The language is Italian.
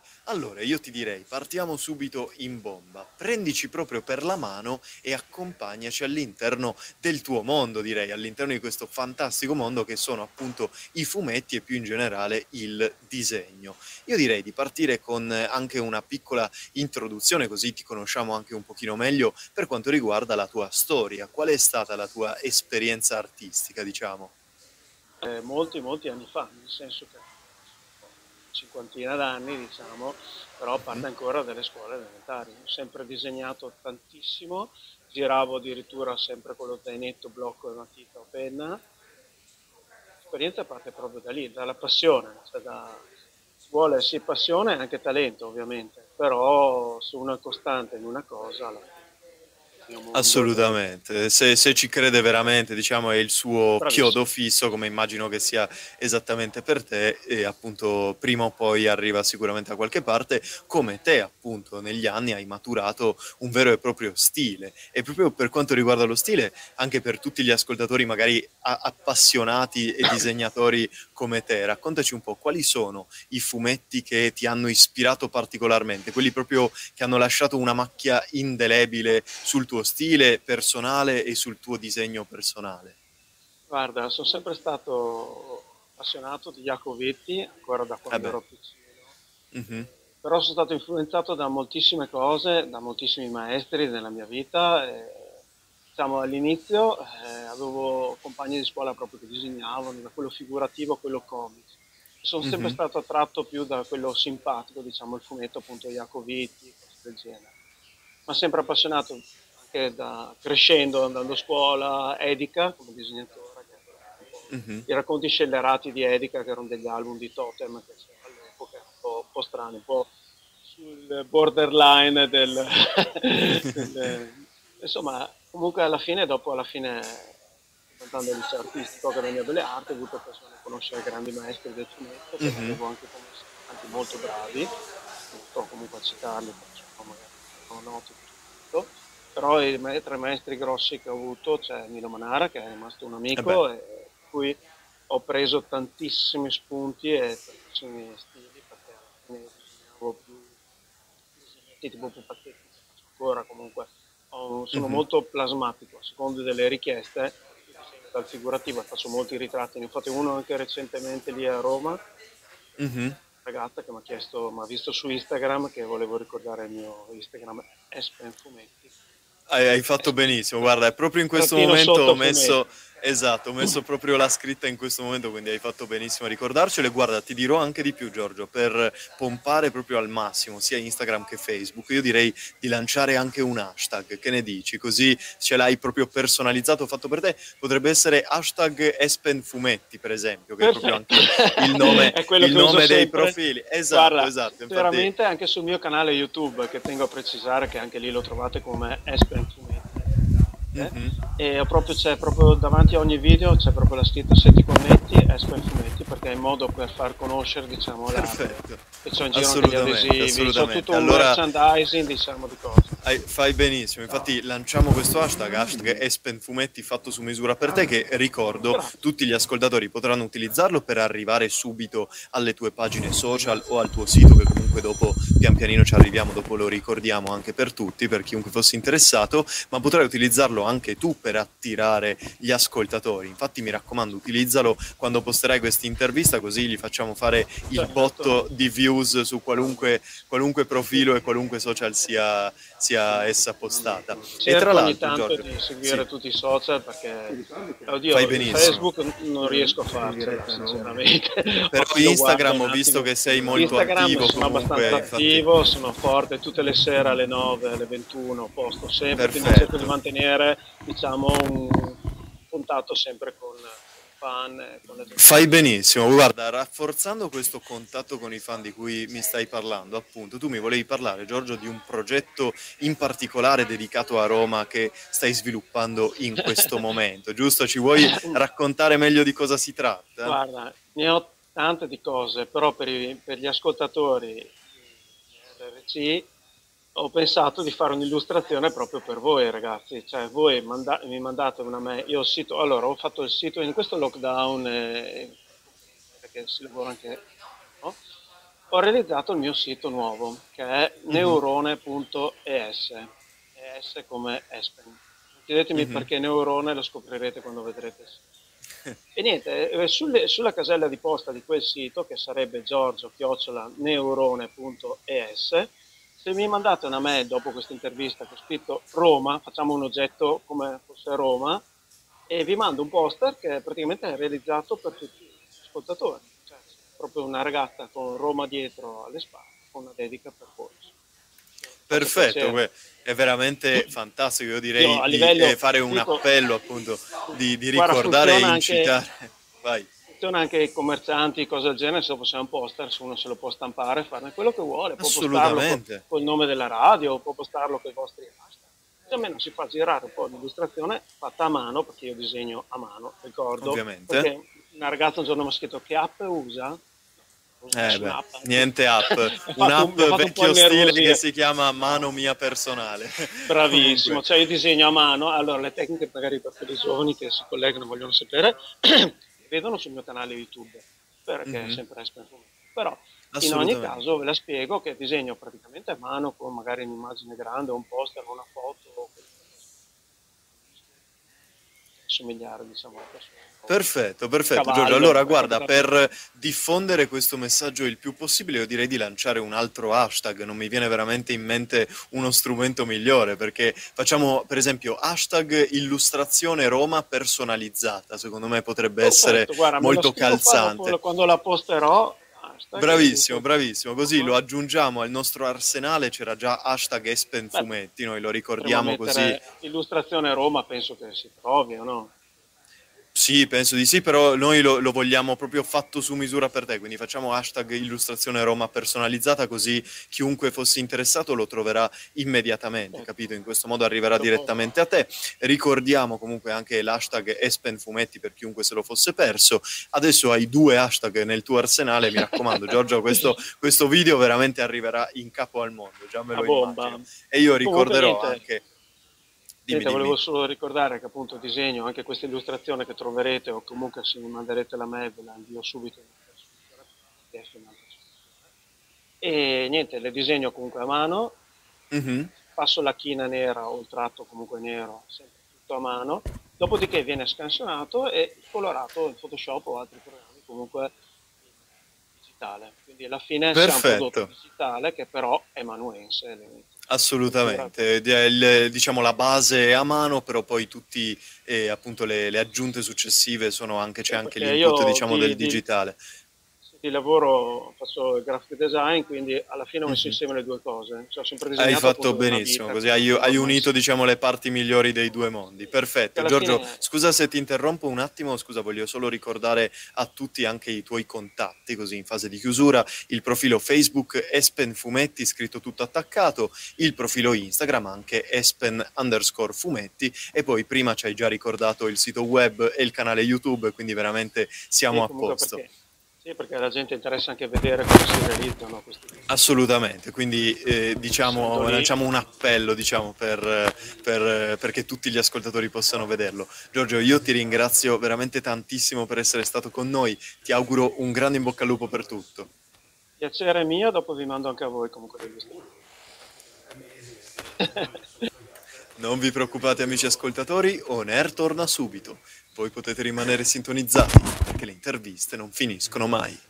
Allora, io ti direi, partiamo subito in bomba. Prendici proprio per la mano e accompagnaci all'interno del tuo mondo, direi, all'interno di questo fantastico mondo che sono appunto i fumetti e più in generale il disegno. Io direi di partire con anche una piccola introduzione, così ti conosciamo anche un pochino meglio per quanto riguarda la tua storia. Qual è stata la tua esperienza artistica, diciamo? Molti anni fa, nel senso che cinquantina d'anni, diciamo, però Mhm. parte ancora dalle scuole elementari. Ho sempre disegnato tantissimo, giravo addirittura sempre con lo zainetto, blocco e matita o penna. L'esperienza parte proprio da lì, dalla passione, ci vuole sì passione e anche talento ovviamente, però se uno è costante in una cosa, alla fine il mio mondo lo... Assolutamente, se ci crede veramente, diciamo, è il suo chiodo Bravissimo, fisso, come immagino che sia esattamente per te, e appunto prima o poi arriva sicuramente a qualche parte, come te appunto negli anni hai maturato un vero e proprio stile. E proprio per quanto riguarda lo stile, anche per tutti gli ascoltatori magari appassionati e disegnatori come te, raccontaci un po' quali sono i fumetti che ti hanno ispirato particolarmente, quelli proprio che hanno lasciato una macchia indelebile sul tuo stile personale e sul tuo disegno personale. guarda, sono sempre stato appassionato di Jacovetti, ancora da Eh quando beh, ero piccino, mhm, però sono stato influenzato da moltissime cose, da moltissimi maestri nella mia vita. Diciamo, all'inizio avevo compagni di scuola proprio che disegnavano, da quello figurativo a quello comics. Sono sempre mhm, stato attratto più da quello simpatico, diciamo, il fumetto appunto Jacovetti, cose del genere. Ma sempre appassionato anche crescendo, andando a scuola, Edica come disegnatore, che era un po' mhm. i racconti scellerati di Edica, che erano degli album di Totem che c'era all'epoca, un po' strani, un po' sul borderline insomma, comunque alla fine, diventando il liceo artistico, Accademia Belle Arti, ho avuto occasione di conoscere grandi maestri del fumetto, che ne Mhm. avevo anche conosciuti tanti molto bravi, non sto comunque a citarli perché sono magari sono noti per tutto, però i tre maestri grossi che ho avuto, c'è Milo Manara, che è rimasto un Eh beh, amico, e da cui ho preso tantissimi spunti e tantissimi stili, perché alla fine disegnavo più disegnetti tipo pupazzetti, che faccio ancora comunque. Sono mhm, molto plasmatico, a seconda delle richieste, io disegno dal figurativo e faccio molti ritratti, ne ho fatto uno anche recentemente lì a Roma, mhm. ragazza che mi ha chiesto, mi ha visto su Instagram, che volevo ricordare il mio Instagram, Espen Fumetti, Hai fatto Espen, benissimo, guarda, è proprio in questo trattino momento ho sotto messo, Fumetti. esatto, ho messo proprio la scritta in questo momento, quindi hai fatto benissimo a ricordarcelo e guarda, ti dirò anche di più, Giorgio, per pompare proprio al massimo sia Instagram che Facebook, io direi di lanciare anche un hashtag, che ne dici? Così ce l'hai proprio personalizzato, fatto per te, potrebbe essere hashtag EspenFumetti, per esempio, che è proprio Perfetto, anche è quello il che uso nome dei sempre. profili. Esatto, Guarda, esatto, infatti... veramente anche sul mio canale YouTube, che tengo a precisare che anche lì lo trovate come Espen Fumetti, Mhm. e c'è proprio davanti a ogni video c'è proprio la scritta se ti connetti Espen Fumetti, perché è il modo per far conoscere, diciamo, l'arte. Perfetto, E c'ho in giro anche gli assolutamente, adesivi, c'ho tutto assolutamente. un Allora merchandising, diciamo, di cose. fai benissimo, infatti lanciamo questo hashtag, hashtag Espenfumetti fatto su misura per te, che ricordo Grazie. tutti gli ascoltatori potranno utilizzarlo per arrivare subito alle tue pagine social o al tuo sito, che comunque dopo pian pianino ci arriviamo, dopo lo ricordiamo anche per tutti, per chiunque fosse interessato, ma potrai utilizzarlo anche tu per attirare gli ascoltatori. Infatti mi raccomando, utilizzalo quando posterai questa intervista, così gli facciamo fare il Certo, botto di views su qualunque profilo e qualunque social sia essa postata. E tra cerco ogni l'altro, tanto Giorgio, di sì, seguire tutti i social perché, fai oddio, benissimo. Facebook non riesco a farcela, sinceramente. Però Lo guardo Instagram un ho visto attimo. che sei molto Instagram attivo sono comunque, abbastanza infatti, attivo, sono forte tutte le sere alle 9, alle 21, posto sempre, quindi cerco di perfetto. mantenere, diciamo, un contatto sempre con i fan, con la gente che Fai mi segue. benissimo, guarda, rafforzando questo contatto con i fan di cui mi stai parlando, appunto, tu mi volevi parlare, Giorgio, di un progetto in particolare dedicato a Roma che stai sviluppando in questo momento, giusto? Ci vuoi raccontare meglio di cosa si tratta? Guarda, ne ho tante di cose, però per gli ascoltatori di RRC ho pensato di fare un'illustrazione proprio per voi ragazzi, cioè voi mi mandate una mail, io ho il sito, allora ho fatto il sito in questo lockdown, perché si lavora anche, no? ho realizzato il mio sito nuovo, che è Mhm, neurone.es, ES come Espen. Non chiedetemi mhm. perché Neurone, lo scoprirete quando vedrete il sito. E niente, sulla casella di posta di quel sito, che sarebbe giorgio-neurone.es, se mi mandate una mail dopo questa intervista con scritto Roma, facciamo un oggetto come fosse Roma, e vi mando un poster che praticamente è realizzato per tutti gli ascoltatori. Cioè, proprio una ragazza con Roma dietro alle spalle, con una dedica per voi. Faccia Perfetto, piacere. è veramente fantastico. Io Io direi a di livello, fare un dico, appello appunto di guarda, ricordare e incitare. Vai, funziona anche ai commercianti, cose del genere, se lo possiamo un poster, se uno se lo può stampare, farne quello che vuole, può postarlo assolutamente. col nome della radio, può postarlo con i vostri hashtag. Così almeno si fa girare un po' di illustrazione fatta a mano, perché io disegno a mano, ricordo, Ovviamente. perché una ragazza un giorno mi ha scritto che app usa? Usa Beh, nessuna app. niente app. Mi Un'app ha fatto un po' vecchio stile che innervosire. si chiama Mano Mia Personale. Bravissimo, Comunque. cioè io disegno a mano, allora le tecniche magari per quelli giovani che si collegano e vogliono sapere, vedono sul mio canale YouTube, perché è Mhm, sempre Fumetti. Però in ogni assolutamente. caso ve la spiego che disegno praticamente a mano con magari un'immagine grande, un poster, una foto, somigliare diciamo a persone, Perfetto, un perfetto Giorgio. cavallo, Allora, per guarda, capitarvi. per diffondere questo messaggio il più possibile, io direi di lanciare un altro hashtag. Non mi viene veramente in mente uno strumento migliore, perché facciamo, per esempio, hashtag illustrazione Roma personalizzata. Secondo me potrebbe essere Perfetto, guarda, me lo molto scrivo qua calzante. dopo, quando la posterò, hashtag Bravissimo, illustrazione bravissimo. Così lo Roma. aggiungiamo al nostro arsenale. C'era già hashtag Espen Beh, Fumetti, noi lo potremmo ricordiamo così. mettere illustrazione Roma, penso che si trovi o no? Sì, penso di sì, però noi lo vogliamo proprio fatto su misura per te, quindi facciamo hashtag illustrazione Roma personalizzata così chiunque fosse interessato lo troverà immediatamente, capito? Ecco, In questo modo arriverà dopo, direttamente a te. Ricordiamo comunque anche l'hashtag Espen Fumetti per chiunque se lo fosse perso. Adesso hai due hashtag nel tuo arsenale, mi raccomando, Giorgio, questo video veramente arriverà in capo al mondo, già me a lo immagino. bomba. E io Comunque ricorderò niente, anche... Dimmi, niente, volevo dimmi. solo ricordare che appunto disegno anche questa illustrazione che troverete o comunque se mi manderete la mail ve la invio subito. E niente, le disegno comunque a mano, Mhm. passo la china nera o il tratto comunque nero, sempre tutto a mano, dopodiché viene scansionato e colorato in Photoshop o altri programmi comunque in digitale. Quindi alla fine si ha un prodotto Perfetto. digitale che però è manuense, la pittura. Assolutamente, diciamo la base è a mano, però poi tutti appunto le aggiunte successive sono anche, c'è Sì, anche perché l'input io diciamo del digitale. di lavoro faccio il graphic design, quindi alla fine ho messo Mhm. insieme le due cose. Cioè, ho sempre Hai disegnato fatto appunto da una benissimo, vita, così quindi hai ormai unito diciamo le parti migliori dei due mondi. che Perfetto. alla Giorgio, fine scusa se ti interrompo un attimo, scusa, voglio solo ricordare a tutti anche i tuoi contatti, così in fase di chiusura, il profilo Facebook Espen Fumetti, scritto tutto attaccato, il profilo Instagram anche Espen_Fumetti e poi prima ci hai già ricordato il sito web e il canale YouTube, quindi veramente siamo sì, a comunque posto. perché, sì, perché alla gente interessa anche vedere come si realizzano queste illustrazioni. Assolutamente, quindi Essendo diciamo, lì, lanciamo un appello diciamo, perché tutti gli ascoltatori possano vederlo. Giorgio, io ti ringrazio veramente tantissimo per essere stato con noi, ti auguro un grande in bocca al lupo per tutto. piacere mio, dopo vi mando anche a voi comunque le illustrazioni. Non vi preoccupate amici ascoltatori, On Air torna subito. Voi potete rimanere sintonizzati perché le interviste non finiscono mai.